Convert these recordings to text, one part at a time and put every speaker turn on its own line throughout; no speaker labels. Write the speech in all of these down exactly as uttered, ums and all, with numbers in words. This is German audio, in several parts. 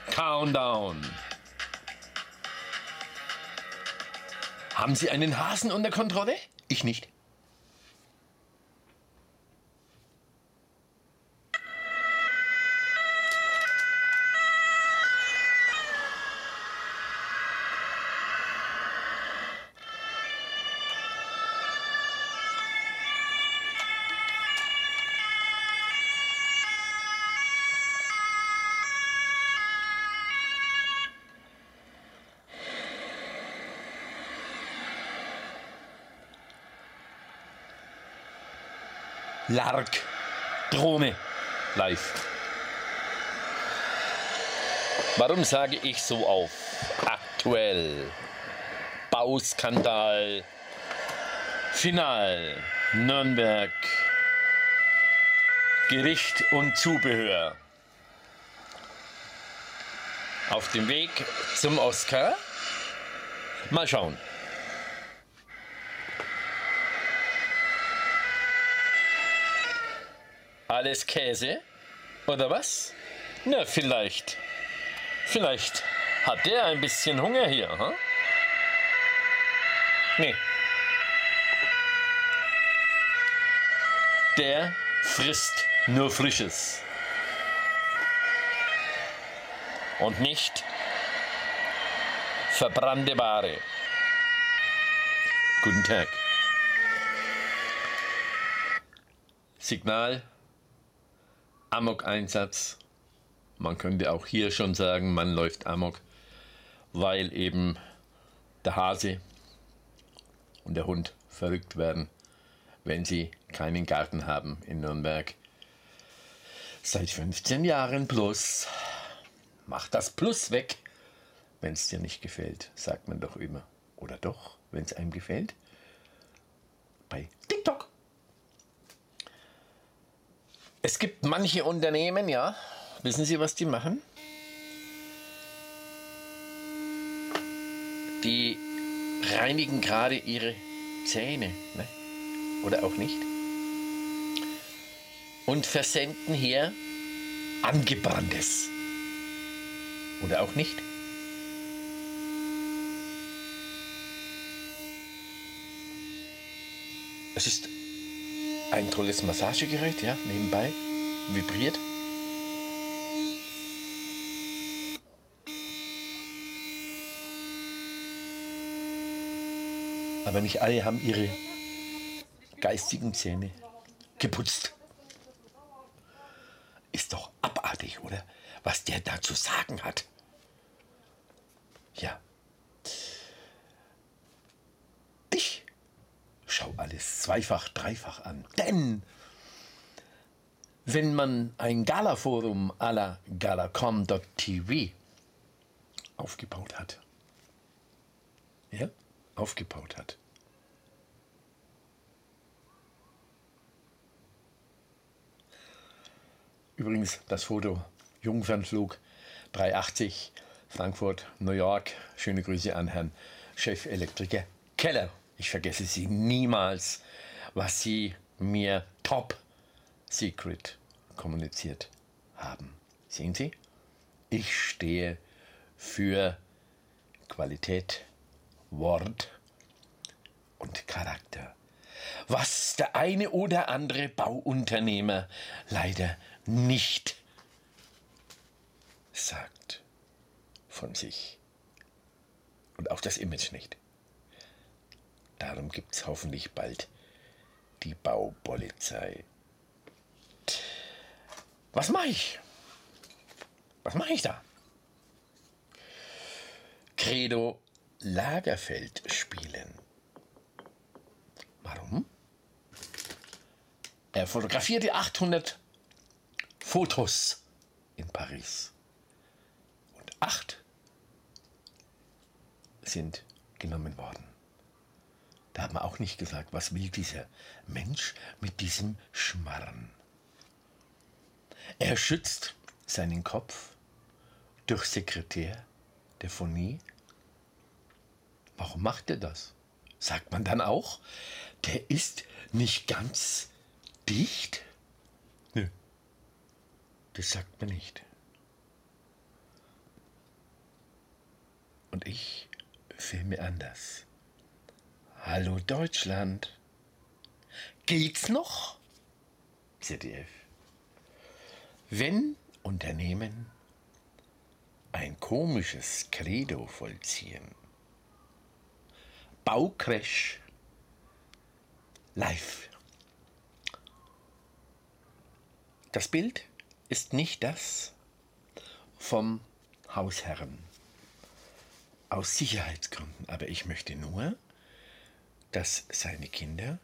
Countdown. Haben Sie einen Hasen unter Kontrolle? Ich nicht. Lark, Drohne, live. Warum sage ich so auf? Aktuell. Bauskandal. Final. Nürnberg. Gericht und Zubehör. Auf dem Weg zum Oscar. Mal schauen. Alles Käse? Oder was? Na, vielleicht. Vielleicht hat der ein bisschen Hunger hier, hm? Nee. Der frisst nur Frisches. Und nicht verbrannte Ware. Guten Tag. Signal. Amok-Einsatz. Man könnte auch hier schon sagen, man läuft Amok, weil eben der Hase und der Hund verrückt werden, wenn sie keinen Garten haben in Nürnberg. Seit fünfzehn Jahren plus. Mach das Plus weg, wenn es dir nicht gefällt, sagt man doch immer. Oder doch, wenn es einem gefällt? Bei TikTok. Es gibt manche Unternehmen, ja, wissen Sie, was die machen? Die reinigen gerade ihre Zähne, ne? Oder auch nicht. Und versenden hier Angebranntes. Oder auch nicht. Es ist ein tolles Massagegerät, ja, nebenbei, vibriert. Aber nicht alle haben ihre geistigen Zähne geputzt. Ist doch abartig, oder? Was der da zu sagen hat. Ja. Ich schau alles zweifach, dreifach an. Denn wenn man ein Galaforum à la galacom punkt t v aufgebaut hat, ja, aufgebaut hat, übrigens das Foto, Jungfernflug dreihundertachtzig, Frankfurt, New York, schöne Grüße an Herrn Chefelektriker Keller. Ich vergesse Sie niemals, was Sie mir top secret kommuniziert haben. Sehen Sie? Ich stehe für Qualität, Wort und Charakter. Was der eine oder andere Bauunternehmer leider nicht sagt von sich. Und auch das Image nicht. Darum gibt es hoffentlich bald die Baupolizei. Was mache ich? Was mache ich da? Credo Lagerfeld spielen. Warum? Er fotografierte achthundert Fotos in Paris. Und acht sind genommen worden. Da hat man auch nicht gesagt, was will dieser Mensch mit diesem Schmarrn. Er schützt seinen Kopf durch Sekretär der Phonie. Warum macht er das? Sagt man dann auch, der ist nicht ganz dicht? Nö, das sagt man nicht. und ich filme anders. Hallo Deutschland. Geht's noch? Z D F. Wenn Unternehmen ein komisches Credo vollziehen. Baucrash live. Das Bild ist nicht das vom Hausherrn. Aus Sicherheitsgründen. Aber ich möchte nur, dass seine Kinder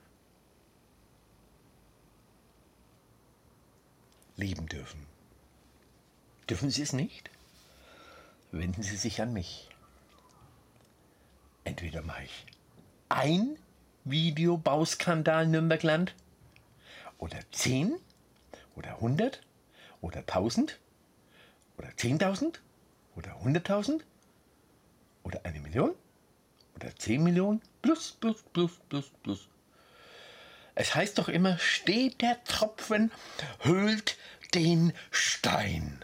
leben dürfen. Dürfen sie es nicht? Wenden Sie sich an mich. Entweder mache ich ein Videobauskandal Nürnbergland oder zehn oder hundert oder tausend oder zehntausend oder hunderttausend oder eine Million oder zehn Millionen plus, plus, plus, plus, plus. Es heißt doch immer, steht der Tropfen, höhlt den Stein.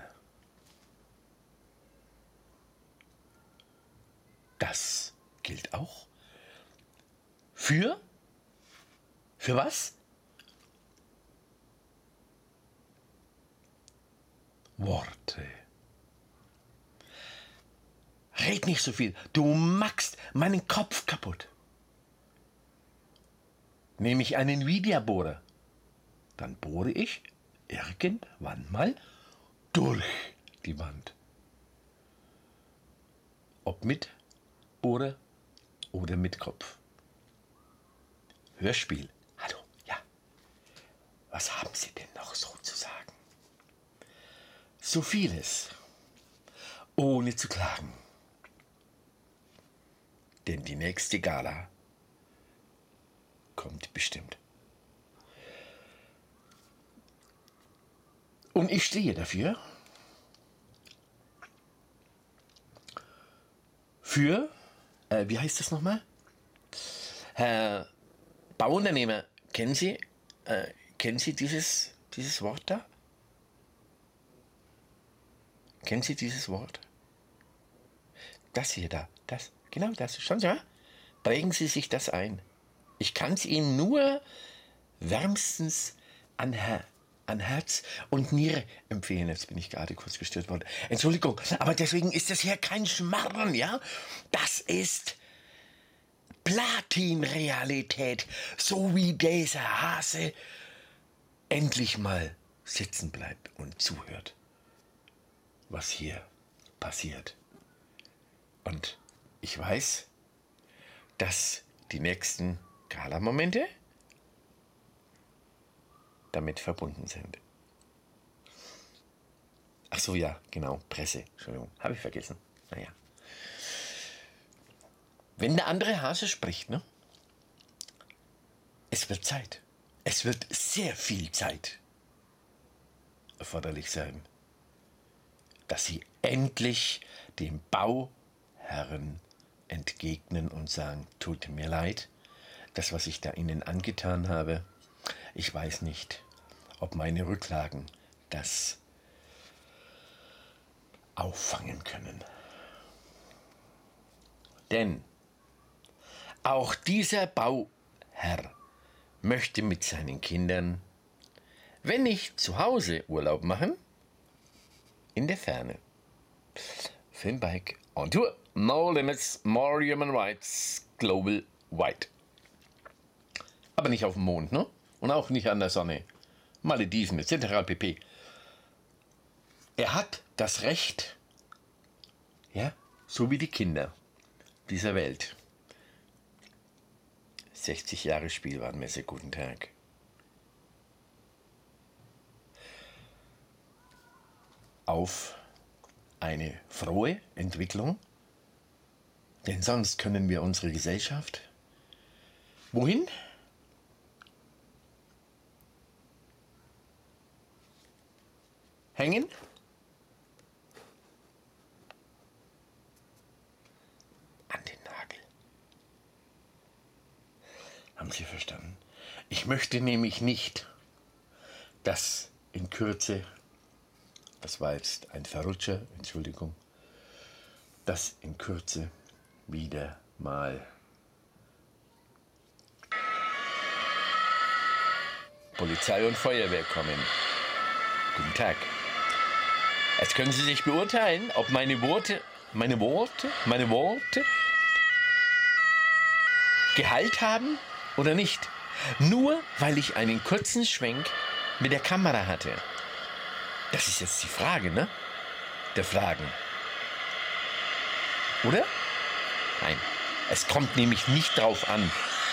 Das gilt auch für, für was? Worte. Red nicht so viel, du machst meinen Kopf kaputt. Nehme ich einen Videobohrer, dann bohre ich irgendwann mal durch die Wand. Ob mit Bohrer oder mit Kopf. Hörspiel. Hallo, ja. Was haben Sie denn noch so zu sagen? So vieles, ohne zu klagen. Denn die nächste Gala kommt bestimmt. Und ich stehe dafür, für, äh, wie heißt das nochmal? Herr Bauunternehmer, kennen Sie, äh, kennen Sie dieses, dieses Wort da? Kennen Sie dieses Wort? Das hier da, das, genau das, schauen Sie mal, prägen Sie sich das ein. Ich kann es Ihnen nur wärmstens an, Her an Herz und Niere empfehlen. Jetzt bin ich gerade kurz gestört worden. Entschuldigung, aber deswegen ist das hier kein Schmarrn, ja? Das ist Platin-Realität, so wie dieser Hase endlich mal sitzen bleibt und zuhört, was hier passiert. Und ich weiß, dass die nächsten Gala-Momente damit verbunden sind. Ach so, ja, genau, Presse. Entschuldigung, habe ich vergessen. Naja. Wenn der andere Hase spricht, ne? Es wird Zeit. Es wird sehr viel Zeit erforderlich sein, dass Sie endlich dem Bauherren entgegnen und sagen, tut mir leid, das, was ich da Ihnen angetan habe, ich weiß nicht, ob meine Rücklagen das auffangen können. Denn auch dieser Bauherr möchte mit seinen Kindern, wenn nicht zu Hause Urlaub machen, in der Ferne. Filmbike on Tour. No limits, more human rights, global wide. Aber nicht auf dem Mond, ne? Und auch nicht an der Sonne. Malediven et cetera pp. Er hat das Recht, ja, so wie die Kinder dieser Welt. sechzig Jahre Spielwarenmesse, guten Tag. Auf eine frohe Entwicklung, denn sonst können wir unsere Gesellschaft wohin? Hängen? An den Nagel. Haben Sie verstanden? Ich möchte nämlich nicht, dass in Kürze, das war jetzt ein Verrutscher, Entschuldigung, dass in Kürze wieder mal Polizei und Feuerwehr kommen. Guten Tag. Jetzt können Sie sich beurteilen, ob meine Worte, meine Worte, meine Worte Gehalt haben oder nicht. Nur weil ich einen kurzen Schwenk mit der Kamera hatte. Das ist jetzt die Frage, ne? Der Fragen. Oder? Nein, es kommt nämlich nicht drauf an,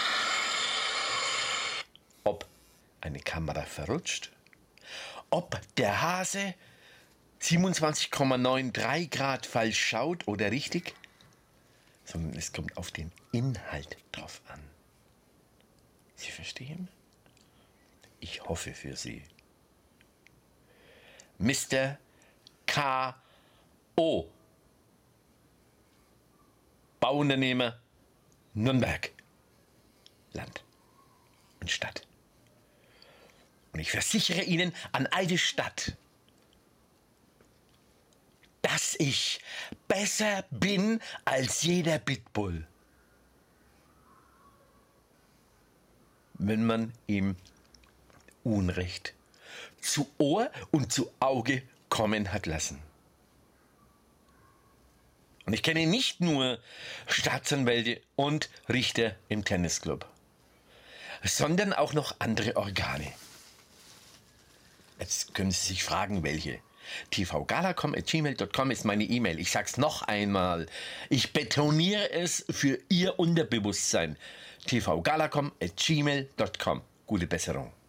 ob eine Kamera verrutscht, ob der Hase siebenundzwanzig Komma dreiundneunzig Grad falsch schaut oder richtig, sondern es kommt auf den Inhalt drauf an. Sie verstehen? Ich hoffe für Sie. Mister K O Bauunternehmer Nürnberg. Land und Stadt. Und ich versichere Ihnen an alte Stadt, dass ich besser bin als jeder Pitbull, wenn man ihm Unrecht zu Ohr und zu Auge kommen hat lassen. Und ich kenne nicht nur Staatsanwälte und Richter im Tennisclub, sondern auch noch andere Organe. Jetzt können Sie sich fragen, welche. t v galacom at gmail punkt com ist meine E-Mail. Ich sag's noch einmal. Ich betoniere es für Ihr Unterbewusstsein. t v galacom at gmail punkt com. Gute Besserung.